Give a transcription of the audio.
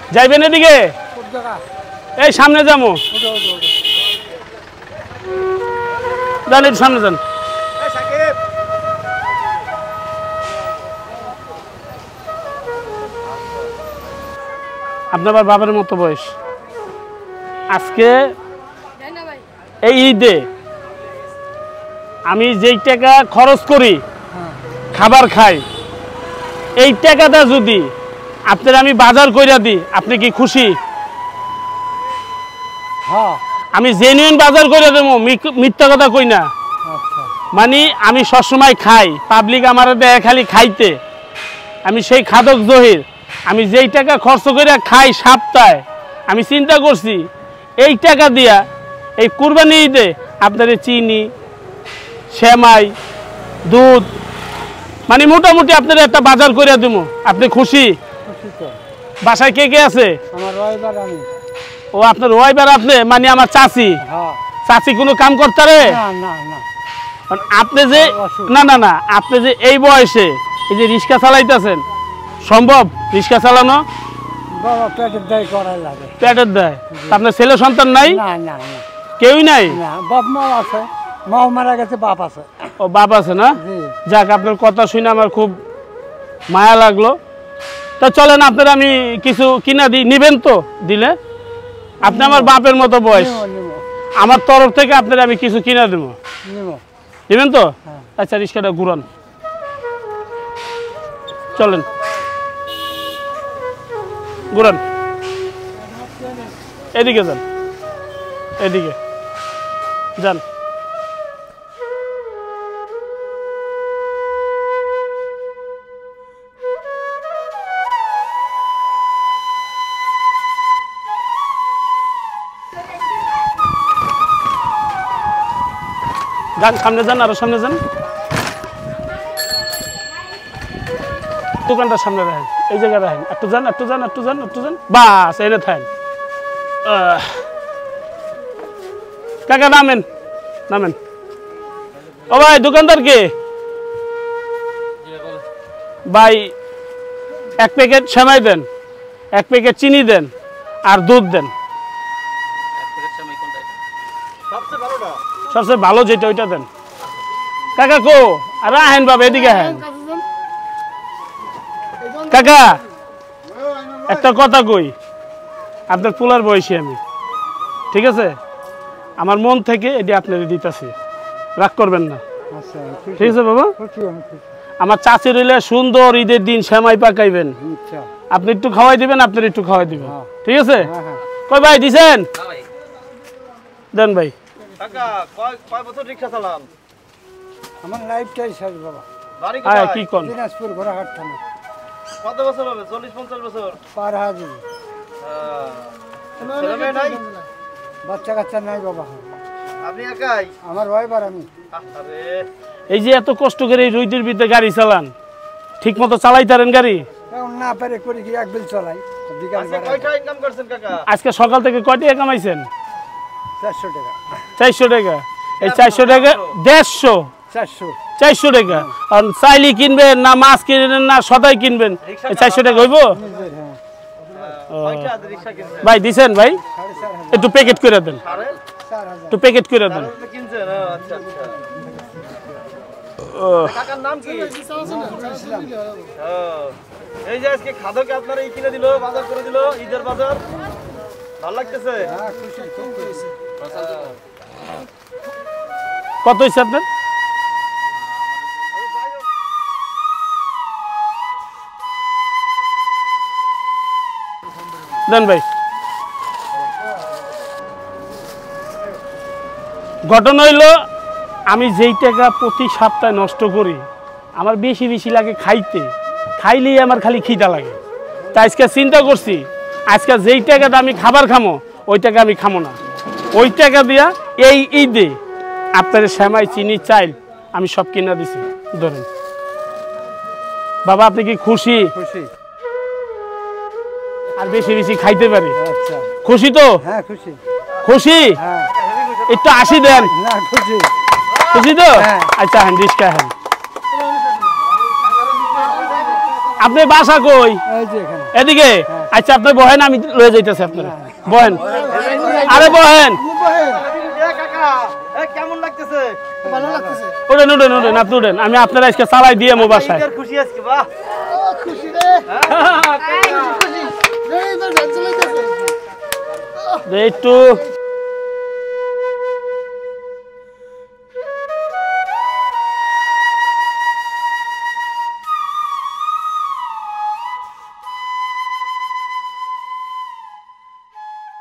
যাইবেন এদিকে এই সামনে যাবো যান একটু সামনে যান আপনার বাবার মতো বয়স আজকে এই ঈদে আমি যেই টাকা খরচ করি খাবার খাই এই টাকাটা যদি আপনার আমি বাজার কইরা দিই আপনি কি খুশি হ্যাঁ আমি জেনুইন বাজার করে দেবো মিথ্যা কথা কই না মানে আমি সবসময় খাই পাবলিক আমার দেয় খালি খাইতে আমি সেই খাদক জহির আমি যেই টাকা খরচ করে খাই সপ্তাহে আমি চিন্তা করছি এই টাকা দিয়া এই কুরবানি ঈদে আপনার চিনি সেমাই দুধ মানে মোটামুটি আপনার একটা বাজার করে দেবো আপনি খুশি বাসায় কে কে আছে ও আপনার ওয়াইফ আর আপনি মানে আমার চাচি চাচি কোনো কাম করতে রে আপনি যে না না না আপনি যে এই বয়সে এই যে রিক্সা চালাইতেছেন সম্ভব রিক্সা চালানো পেটের দেয় আপনার ছেলে সন্তান নাই কেউই নাই মা মারা গেছে বাপ আছে ও বাপ আছে না যাক আপনার কথা শুনে আমার খুব মায়া লাগলো তা চলেন আপনার আমি কিছু কিনা দিই নিবেন তো দিলে আপনি আমার বাপের মতো বয়স আমার তরফ থেকে আপনার আমি কিছু কিনা দেবো নেবেন তো আচ্ছা রিক্সাটা ঘুরান চলেন ঘুরান এদিকে যান এদিকে যান যান সামনে যান আরো সামনে যান দোকানটার সামনে রাখেন এই জায়গায় রাখেন একটু যান একটু যান একটু যান একটু যান বাস এনে থাকেন কাকা নামেন নামেন ও ভাই দোকানদার কে ভাই এক প্যাকেট সেমাই দেন এক প্যাকেট চিনি দেন আর দুধ দেন সবচেয়ে ভালো যেটা ওইটা দেন কাকা কো আর আহেন বাবা এদিকে আহেন কাকা একটা কথা কই আপনার পোলার বয়সী আমি ঠিক আছে আমার মন থেকে এটি আপনার দিতেছি রাগ করবেন না ঠিক আছে বাবা আমার চাচি রইলে সুন্দর ঈদের দিন সেমাই পাকাইবেন আপনি একটু খাওয়াই দিবেন আপনার একটু খাওয়াই দিবেন ঠিক আছে কই ভাই দিছেন দেন ভাই কাকা কয় বছর রিকশা চালান আমার লাইফটাই শেষ বাবা বাড়ি কোথায় কি কোন দিনাজপুর ঘোড়াঘাট থানা কত বছর হবে 40-50 বছর পার হাজি ছেলে মেয়ে নাই বাচ্চা কাচ্চা নাই বাবা আপনি একাই আমার ওয়াইফ আর আমি আরে এই যে এত কষ্ট করে এই রোদের ভিতরে গাড়ি চালান ঠিক মতো চালাইতারেন গাড়ি এখন না পারে করি কি একবিল চালাই আজকে কয়টা ইনকাম করছেন কাকা আজকে সকাল থেকে কয় টাকা কামাইছেন 400 টাকা 400 টাকা এই 400 টাকা 150 400 টাকা আর চাইলি কিনবেন না মাছ কিনবেন না সদাই কিনবেন এই 400 টাকা হইব কয়টা রিকশা কিনছেন ভাই দিছেন ভাই একটু প্যাকেট করে দেন একটু প্যাকেট করে দেন কিনছেন আচ্ছা আচ্ছা কাকার নাম কি এই যে আজকে খাদকে আপনারা এই কিনে দিল বাজার করে দিল ঈদের বাজার ভালো লাগতেছে কত হইছে আপনার দেন ভাই ঘটনা হইল আমি যেই টাকা প্রতি সপ্তাহে নষ্ট করি আমার বেশি বেশি লাগে খাইতে খাইলেই আমার খালি খিদা লাগে তাই আজকে চিন্তা করছি আজকে যেই টাকাটা আমি খাবার খামো ওই টাকা আমি খামো না ওই টাকা দিয়া এই ঈদে আপনার সেমাই চিনি চাইল আমি সব কিনা দিছি ধরেন বাবা আপনি কি খুশি খুশি আর বেশি বেশি খাইতে পারি আচ্ছা খুশি তো হ্যাঁ খুশি খুশি হ্যাঁ একটু আসি দেন না খুশি খুশি তো হ্যাঁ। আচ্ছা হ্যাঁ রিস্কা হ্যাঁ আপনি বাসা কই এই যে এখানে এদিকে হ্যাঁ আচ্ছা আপনি বহেন, আমি লয়ে যাইতেছি আপনারা বহেন, আরে বহেন, কেমন লাগতেছে? ভালো লাগতেছে। উঠেন উঠেন উঠেন, আপনি উঠেন, আমি আপনারা আজকে চালাই দিয়ে মো বাসায়। ঈদের খুশি আজকে, বাহ খুশি রে, খুশি। এই তো ঝাল চলাইতেছে। একটু